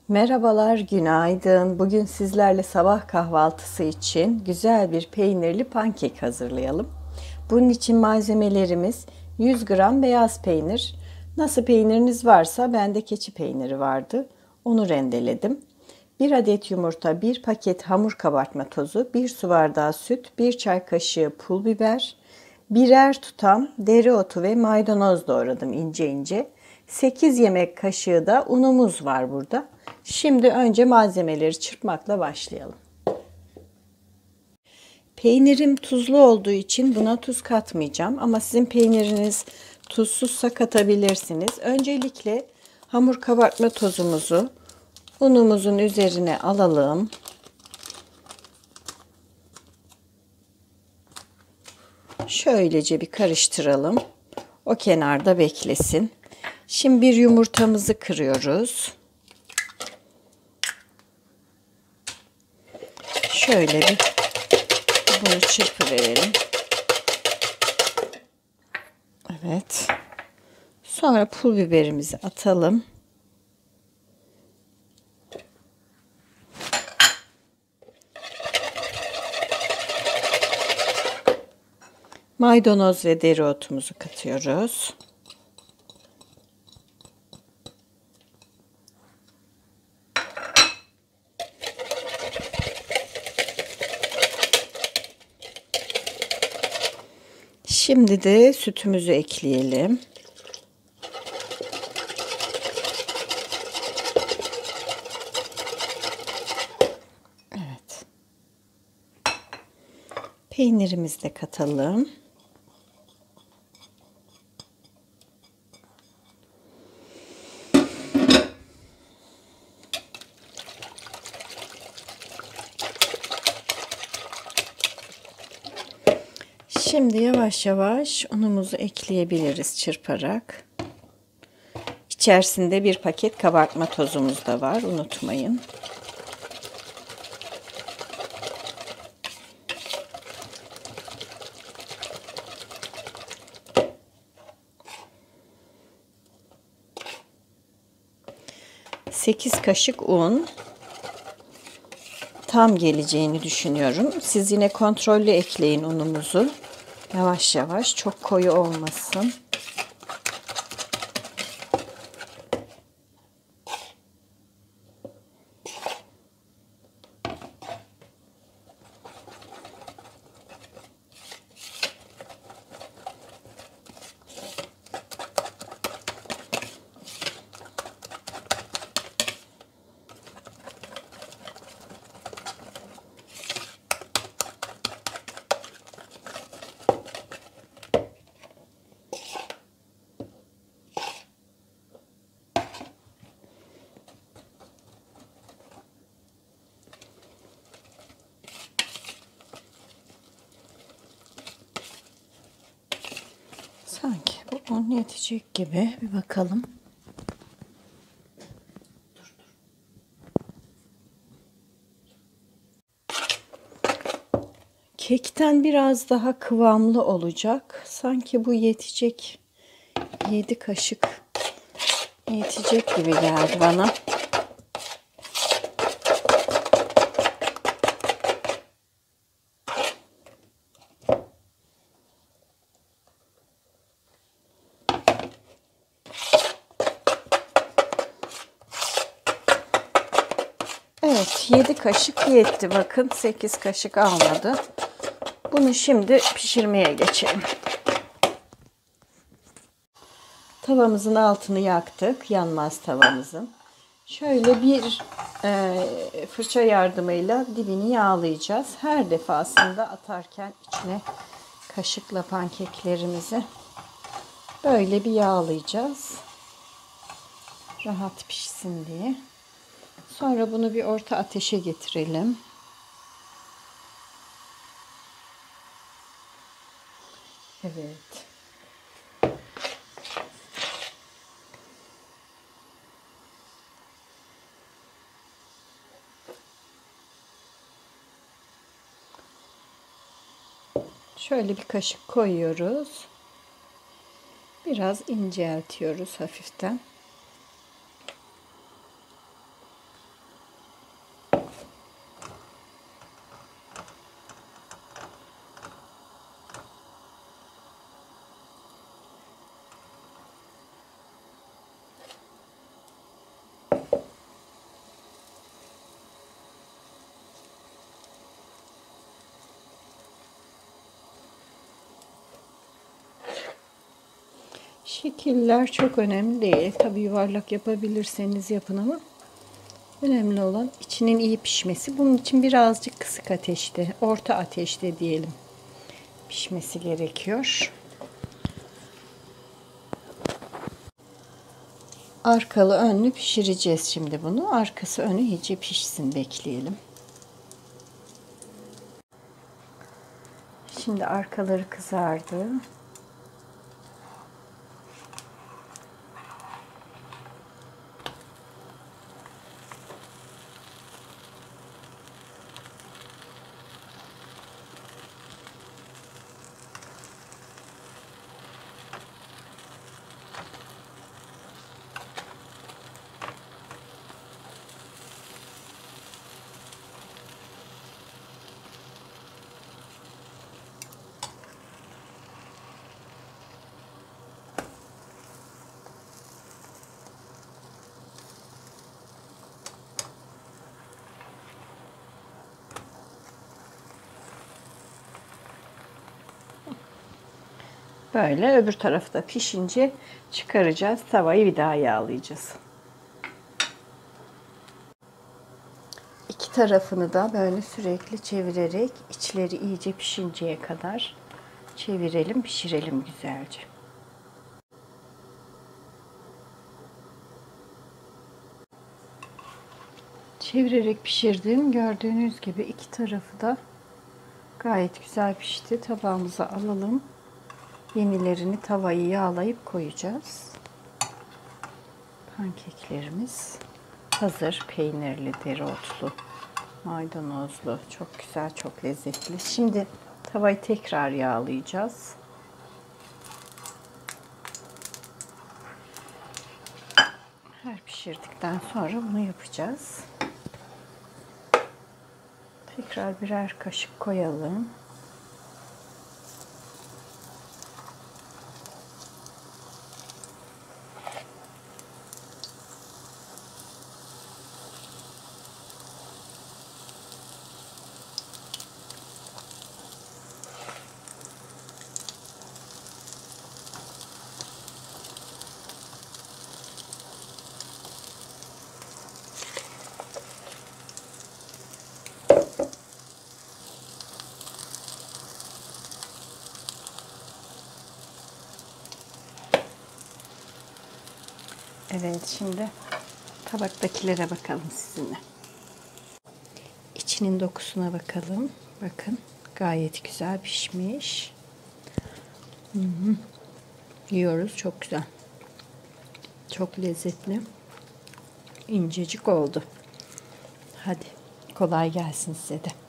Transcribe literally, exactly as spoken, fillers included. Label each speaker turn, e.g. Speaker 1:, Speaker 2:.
Speaker 1: Merhabalar, günaydın. Bugün sizlerle sabah kahvaltısı için güzel bir peynirli pankek hazırlayalım. Bunun için malzemelerimiz yüz gram beyaz peynir. Nasıl peyniriniz varsa bende keçi peyniri vardı. Onu rendeledim. bir adet yumurta, bir paket hamur kabartma tozu, bir su bardağı süt, bir çay kaşığı pul biber, birer tutam dereotu ve maydanoz doğradım ince ince. sekiz yemek kaşığı da unumuz var burada. Şimdi önce malzemeleri çırpmakla başlayalım. Peynirim tuzlu olduğu için buna tuz katmayacağım ama sizin peyniriniz tuzsuzsa katabilirsiniz. Öncelikle hamur kabartma tozumuzu unumuzun üzerine alalım. Şöylece bir karıştıralım. O kenarda beklesin. Şimdi bir yumurtamızı kırıyoruz. Şöyle bir bunu çırpıverelim. Evet. Sonra pul biberimizi atalım. Maydanoz ve dereotumuzu katıyoruz. Şimdi de sütümüzü ekleyelim. Evet. Peynirimizi de katalım. Şimdi yavaş yavaş unumuzu ekleyebiliriz çırparak. İçerisinde bir paket kabartma tozumuz da var, unutmayın. sekiz kaşık un. Tam geleceğini düşünüyorum. Siz yine kontrollü ekleyin unumuzu. Yavaş yavaş, çok koyu olmasın. Sanki bu un yetecek gibi. Bir bakalım. Kekten biraz daha kıvamlı olacak. Sanki bu yetecek. yedi kaşık yetecek gibi geldi bana. Evet, yedi kaşık yetti. Bakın sekiz kaşık almadı. Bunu şimdi pişirmeye geçelim. Tavamızın altını yaktık. Yanmaz tavamızın. Şöyle bir e, fırça yardımıyla dibini yağlayacağız. Her defasında atarken içine kaşıkla pankeklerimizi böyle bir yağlayacağız. Rahat pişsin diye. Sonra bunu bir orta ateşe getirelim. Evet. Şöyle bir kaşık koyuyoruz. Biraz inceltiyoruz hafiften. Şekiller çok önemli değil. Tabii yuvarlak yapabilirseniz yapın ama önemli olan içinin iyi pişmesi. Bunun için birazcık kısık ateşte, orta ateşte diyelim pişmesi gerekiyor. Arkalı önlü pişireceğiz şimdi bunu. Arkası önü iyice pişsin, bekleyelim. Şimdi arkaları kızardı. Böyle öbür tarafı da pişince çıkaracağız. Tavayı bir daha yağlayacağız. İki tarafını da böyle sürekli çevirerek içleri iyice pişinceye kadar çevirelim, pişirelim güzelce. Çevirerek pişirdim. Gördüğünüz gibi iki tarafı da gayet güzel pişti. Tabağımıza alalım. Yenilerini tavayı yağlayıp koyacağız. Pankeklerimiz hazır. Peynirli, dereotlu, maydanozlu. Çok güzel, çok lezzetli. Şimdi tavayı tekrar yağlayacağız. Her pişirdikten sonra bunu yapacağız. Tekrar birer kaşık koyalım. Evet, şimdi tabaktakilere bakalım sizinle. İçinin dokusuna bakalım. Bakın, gayet güzel pişmiş. Hı hı. Yiyoruz, çok güzel. Çok lezzetli. İncecik oldu. Hadi kolay gelsin size de.